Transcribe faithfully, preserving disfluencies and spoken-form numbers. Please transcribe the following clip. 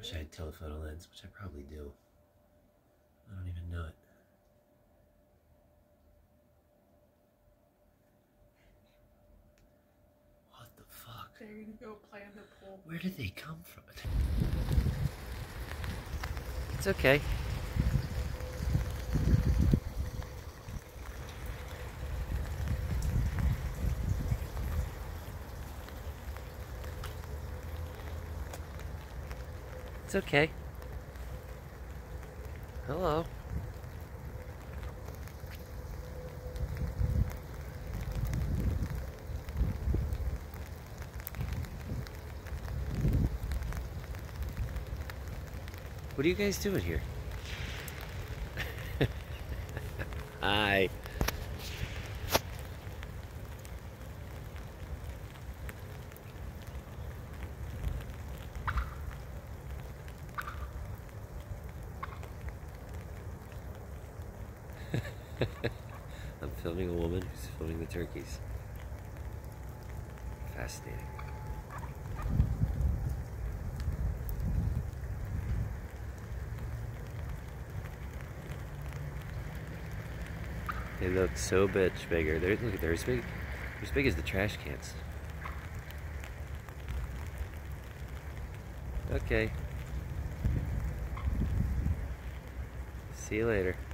wish I had telephoto lens, which I probably do. I don't even know it. What the fuck? They're gonna go play in the pool. Where did they come from? It's okay. It's okay. Hello. What are you guys doing here? Hi. I'm filming a woman who's filming the turkeys. Fascinating. They look so much bigger. They're, look, they're as big, they're as big as the trash cans. Okay. See you later.